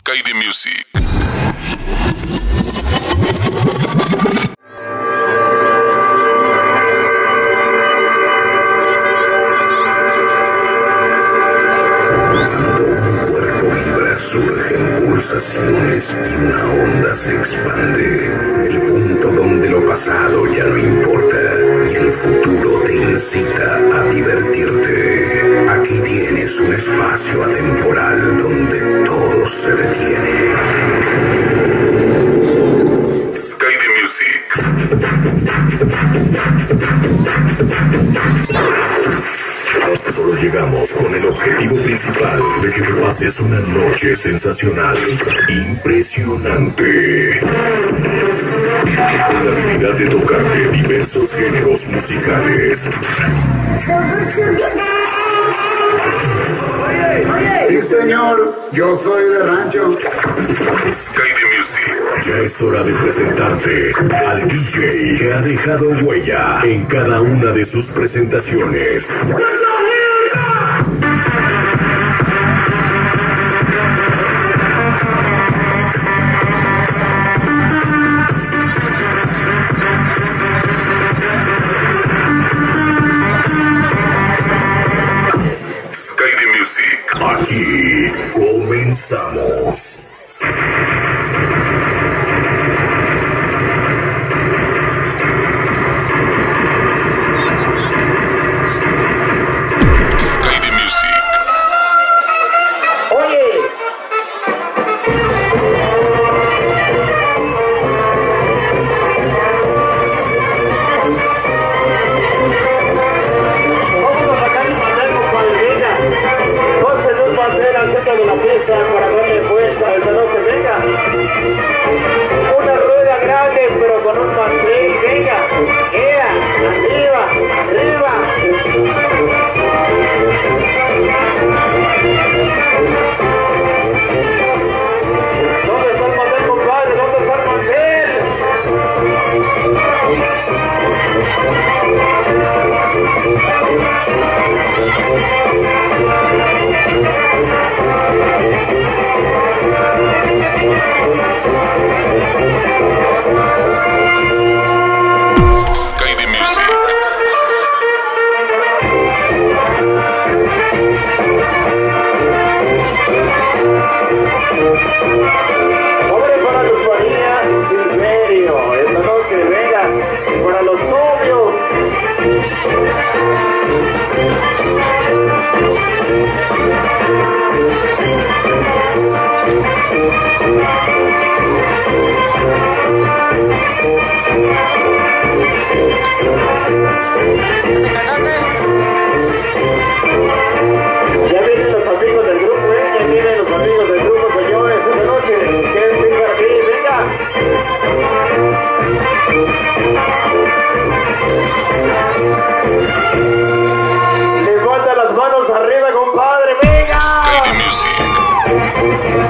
Sky the Music. Surgen pulsaciones y una onda se expande. El punto donde lo pasado ya no importa y el futuro te incita a divertirte. Aquí tienes un espacio atemporal donde todo se detiene. Sky the Music. Solo llegamos con el objetivo principal de que te pases una noche sensacional, impresionante, con la habilidad de tocarte diversos géneros musicales. Sí, señor, yo soy de rancho. Sky the Music. Ya es hora de presentarte al DJ que ha dejado huella en cada una de sus presentaciones. Sky the Music. Aquí comenzamos. Sky the Music. De la pieza para darle fuerza esta noche, venga. Una rueda grande pero con un pastel, venga. Arriba, arriba. ¿Dónde está el pastel, compadre? ¿Dónde está el pastel? Sky the Music. Hombre, para los Farías, Silverio, esta noche, venga, para los novios. Ya vienen los amigos del grupo, ya vienen los amigos del grupo, señores, esta noche, que venga aquí, venga. Levanta las manos arriba, compadre, venga. Sky the Music.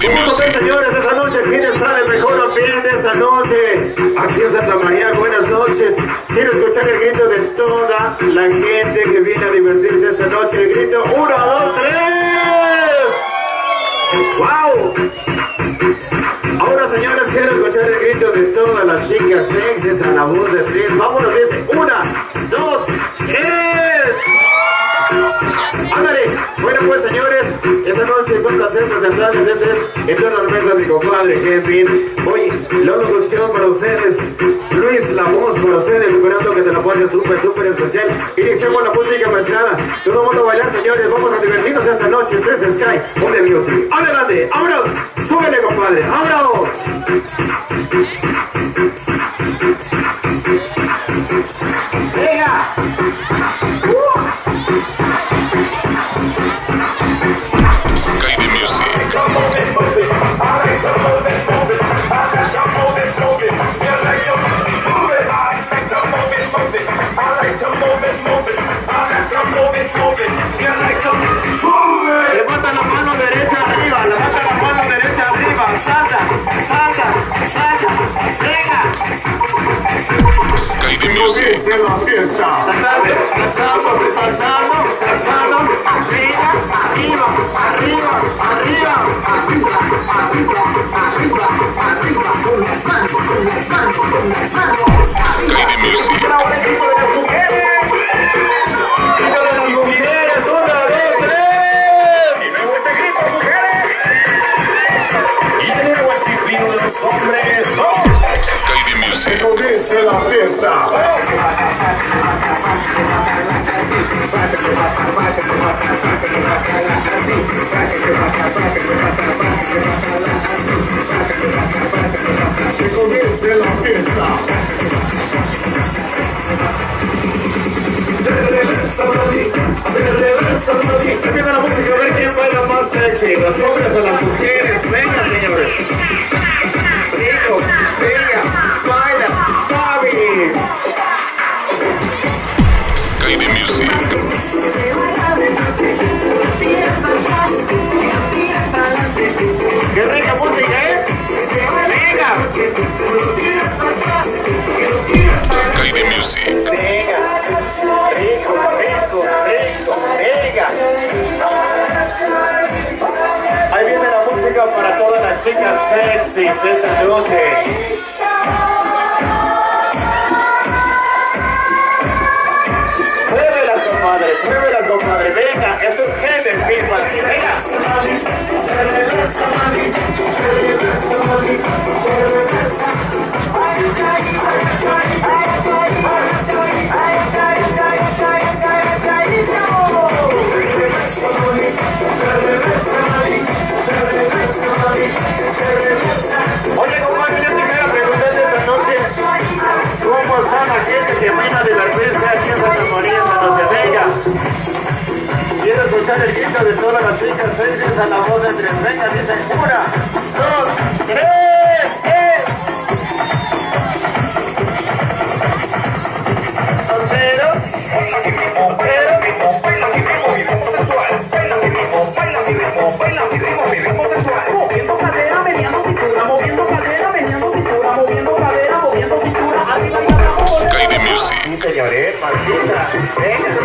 the music. Señores, esta noche, ¿quién está el mejor ambiente esta noche? Aquí en Santa María, buenas noches. Quiero escuchar el grito de toda la gente que viene a divertirse esta noche. El grito, 1, 2, 3. ¡Wow! Ahora, señores, quiero escuchar el grito de todas las chicas sexys a la voz de 3. Vámonos, dice, 1, 2, 3. Ándale, bueno pues señores, esta noche es un placer presentarles este enorme a mi compadre Kevin. Oye, la locución para ustedes, Luis, la voz para ustedes, esperando que te la pases súper especial. Iniciamos la música mezclada, todo el mundo a bailar señores, vamos a divertirnos esta noche, 3 Sky, on the music. Adelante, vámonos, súbele compadre, vámonos. Venga. Sky the music. Levanta la mano derecha arriba, salta, venga. Sky the music. Saltando, las manos, arriba, Sky the music. Sky the music. Comience la fiesta. Que comience la fiesta. Empieza la música, a ver quién baila más sexy, los hombres o las mujeres. Venga, señores. Rico, venga, baila, Bobby. Sky the music. Qué rica música, ¿eh? Venga. Sky the music. Venga. Rico, venga. Ahí viene la música para todas las chicas sexy esta noche. Pruébelas, compadre. Venga, esto es gente misma. Venga. Oye, compadre, yo te quiero preguntar esta noche, ¿cómo está la gente que viene a divertirse aquí en Santa María esta noche? Venga. Quiero escuchar el grito de todas las chicas sexys a la voz de 3. Venga, dicen 1, 2, 3. Solteros, moviendo cadera, meneando cintura, moviendo cadera, meneando cintura, moviendo cadera, moviendo cintura, arriba y abajo. Sky the music. Sí, señores, maldita. Venga.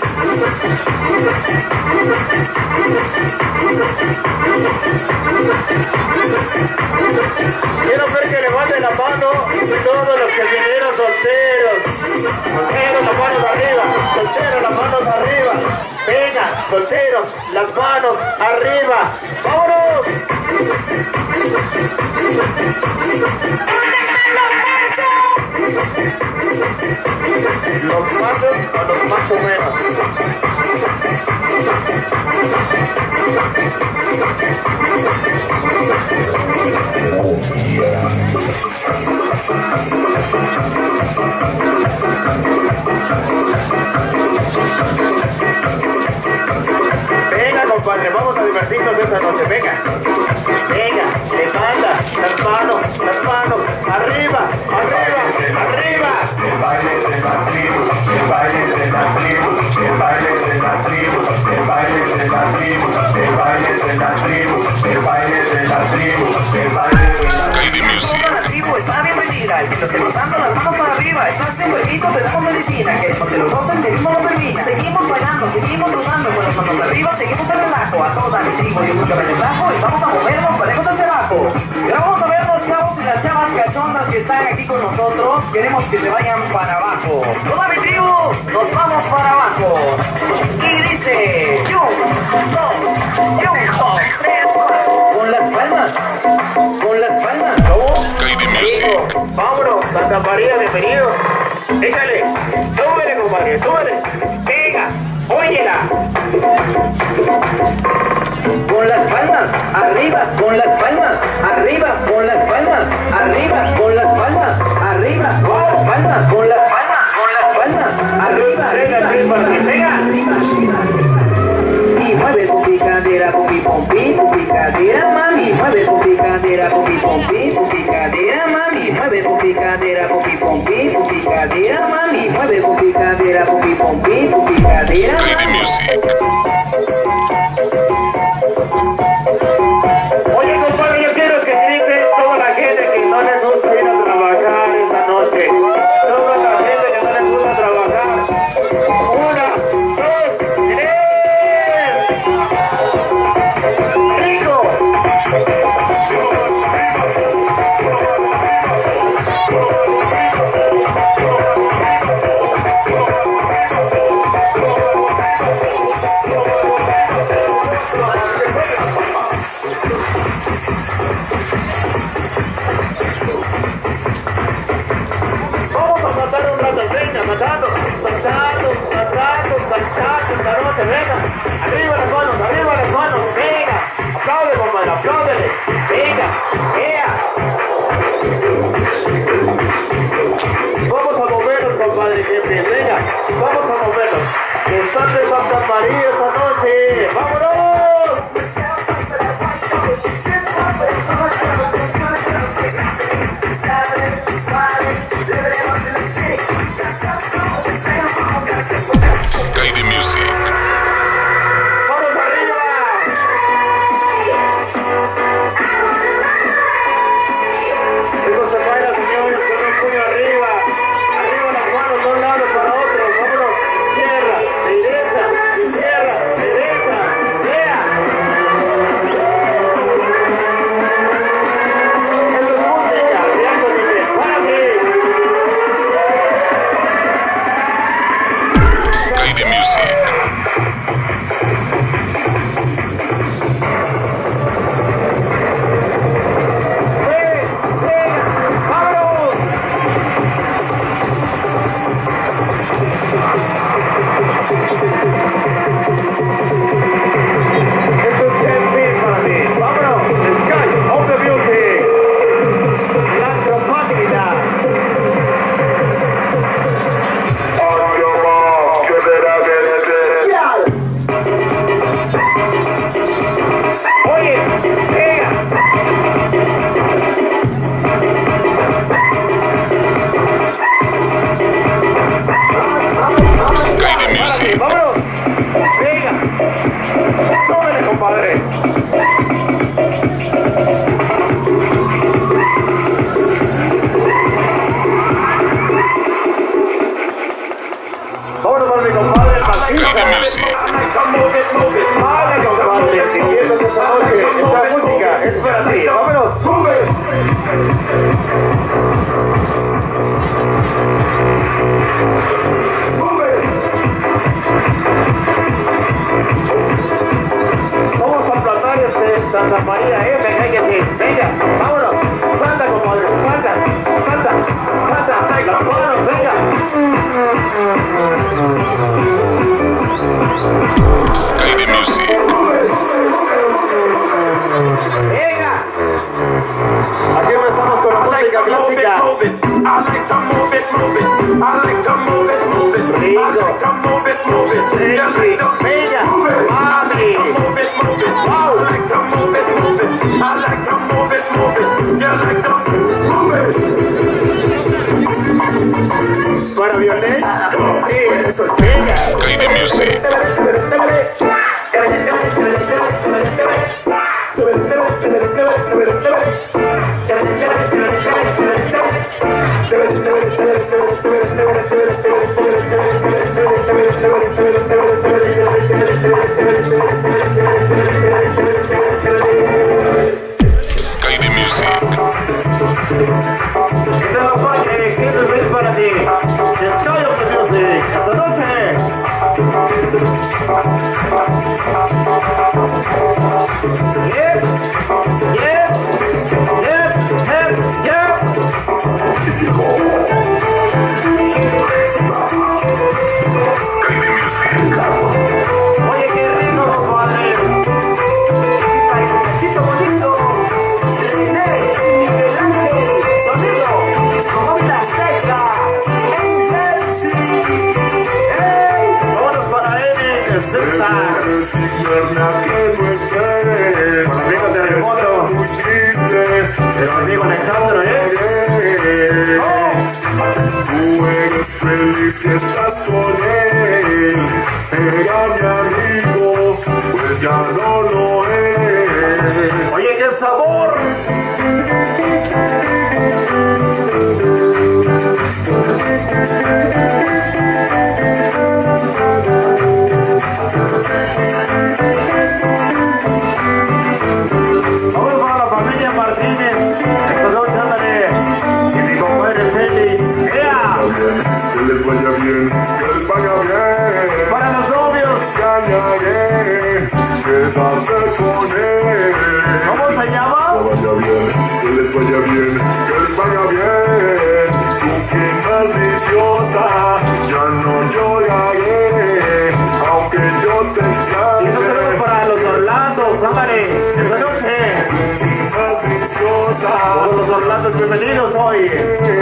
Quiero ver que levanten la mano todos los que vinieron solteros. Solteros, las manos arriba. Solteros, las manos arriba. Venga, solteros, las manos arriba. ¡Vámonos! Los machos o los más o menos. rico, te damos medicina. Queremos que los gocen, el ritmo no termina. Seguimos bailando, seguimos rodando con las manos arriba, seguimos en relajo. A toda le digo, yo nunca me relajo y vamos a movernos parejos hacia abajo. Y ahora vamos a ver los chavos y las chavas cachondas que están aquí con nosotros. Queremos que se vayan para abajo. Toda mi tribu, nos vamos para abajo. Y dice, 1, 2, 3, 4. Con las palmas, con las palmas. Sky the Music. Hijo, vámonos, Santa María, bienvenidos. Échale, súbele, compadre, súbele. Venga, óyela. Con las palmas, arriba, con las palmas, arriba, con las palmas, arriba, con las palmas, arriba, con las palmas, con las palmas, con las palmas, arriba, Venga, y mueve tu picadera con mi pompi, tu picadera, mami, mueve tu picadera con mi pompi, tu picadera, mami, mueve tu picadera con mi pompi, tu picadera, mami, mueve tu picadera con mi pompi, tu picadera. Sky the Music. oye, compadre, yo quiero que griten toda la gente que no les gusta ir a trabajar esta noche. Toda la gente que no les gusta trabajar. 1, 2, 3. ¡Rico! Vamos a matar un rato, venga, matando, saltando, venga. Arriba las manos, venga. Aplaude, compadre, apláudele. Venga, vamos a movernos, compadre, siempre, venga. Vamos a movernos. Que están de Santa María esta noche. ¡Vámonos! Sky the Music. ¡Vamos arriba! Esto se baila, señores, con un puño arriba. Arriba las manos de un lado para otro. Vámonos. Izquierda, derecha, izquierda, derecha. ¡Vea! Esto es música. De alto nivel. ¡Para aquí! Sky the Music. ¡Vámonos! Esto es Kevin para mí. ¡Vámonos! Sky of the Music. La trompática. Oye, venga. Sky the Music. ¡Vámonos! ¡Venga! ¡Súbele, compadre! ¡Vámonos para mi compadre! Sky the Music. ¡Vale, compadre! Diviértete esta noche. Esta música es para ti. ¡Vámonos! Vamos a aplatar Santa María, venga, que sí. Venga, vámonos. Salta, compadre, salta. Las manos, venga. Sky the Music. Venga. Aquí empezamos con la música clásica. Rico. Sexy. Venga. Mami. Wow. Para Violet. Sí, eso. Venga. Sky the Music. Yep, yep, yep, yep, yep. Sky the Music. Oye, qué rico, compadre. Ay, muchachito bonito. René, Miguel Ángel, sonido, Discomóvil Azteca. ¡Ey! Vámonos para él, César. Con amigos de remoto. Pero amigo Alejandro, Tú eres feliz si estás con él. Era mi amigo, pues ya no lo es. Oye, qué sabor. Vamos para la familia Martínez. Esta noche ándale. Y mi compadre Celis. ¡Ea! Que les vaya bien, que les vaya bien. Para los novios. Engañaré, quédate con él. ¿Cómo se llama? Que vaya bien, que les vaya bien, que les vaya bien. Tú que más viciosa, ya no lloraré, aunque yo te Y eso extrañe. tenemos para los Orlandos, ándale. Esta noche. Tú que más viciosa, Todos los Orlandos bienvenidos hoy.